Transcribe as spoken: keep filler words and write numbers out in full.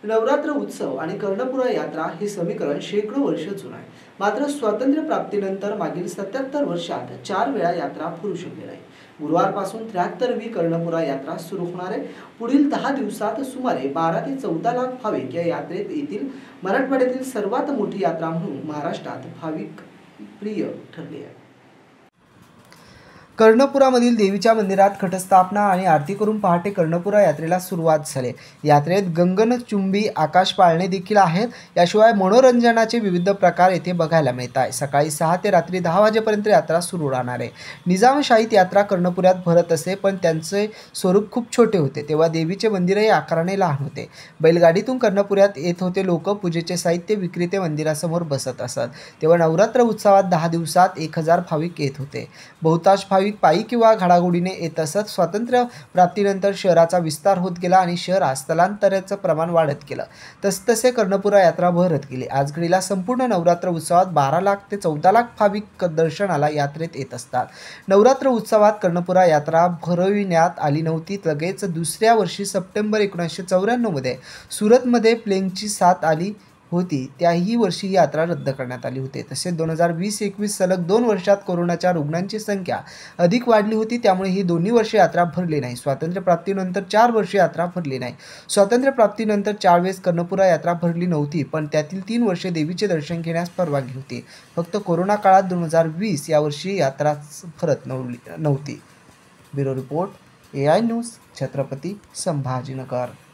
नवरात्र उत्सव आणि कर्णपुरा यात्रा हे समीकरण शेकडो वर्ष जुनं आहे. मात्र स्वातंत्र्य प्राप्तीनंतर मागील सत्याहत्तर वर्षात चार वेळा यात्रा भरू शकली नाही. गुरुवारपासून त्र्याहत्तरवी कर्णपुरा यात्रा सुरू होणार आहे. पुढील दहा दिवसात सुमारे बारा ते चौदा लाख भाविक या यात्रेत येतील. मराठवाड्यातील सर्वात मोठी यात्रा म्हणून महाराष्ट्रात भाविक प्रिय ठरली आहे. कर्णपुरामधील देवीच्या मंदिरात घटस्थापना आणि आरती करून पहाटे कर्णपुरा यात्रेला सुरुवात झाली. यात्रेत गगनचुंबी आकाश पाळणे देखील आहेत. याशिवाय मनोरंजनाचे विविध प्रकार येथे बघायला मिळत आहे. सकाळी सहा ते रात्री दहा वाजेपर्यंत यात्रा सुरू राहणार आहे. निजामशाहीत यात्रा कर्णपुऱ्यात भरत असे, पण त्यांचे स्वरूप खूप छोटे होते. तेव्हा देवीचे मंदिरही आकाराने लहान होते. बैलगाडीतून कर्णपुऱ्यात येत होते लोक. पूजेचे साहित्य विक्रेते मंदिरासमोर बसत असत. तेव्हा नवरात्र उत्सवात दहा दिवसात एक हजार भाविक येत होते. बहुतांश भाविक पायी किंवा घाडाघोडीने येत असत. स्वातंत्र्य प्राप्तीनंतर शहराचा विस्तार होत गेला आणि शहरात स्थलांतराचं प्रमाण वाढत गेलं. तसतसे कर्णपुरा यात्रा बहरत गेली. आज घडीला संपूर्ण नवरात्र उत्सवात बारा लाख ते चौदा लाख भाविक दर्शनाला यात्रेत येत असतात. नवरात्र उत्सवात कर्णपुरा यात्रा भरविण्यात आली नव्हती. लगेच दुसऱ्या वर्षी सप्टेंबर एकोणीसशे चौऱ्याण्णव मध्ये सुरतमध्ये प्लेगची साथ आली होती. त्याही वर्षी ही यात्रा रद्द करण्यात आली होती. तसेच दोन हजार वीस एकवीस सलग दोन वर्षात कोरोनाच्या रुग्णांची संख्या अधिक वाढली होती. त्यामुळे ही दोन्ही वर्षे यात्रा भरली नाही. स्वातंत्र्य प्राप्तीनंतर चार वर्षे यात्रा भरली नाही. स्वातंत्र्य प्राप्तीनंतर चार वेळेस कर्णपुरा यात्रा भरली नव्हती, पण त्यातील तीन वर्षे देवीचे दर्शन घेण्यास परवानगी होती. फक्त कोरोना काळात दोन हजार वीस या वर्षी यात्रा भरत नव्हती. Bureau report, A I news, Chhatrapati Sambhajinagar.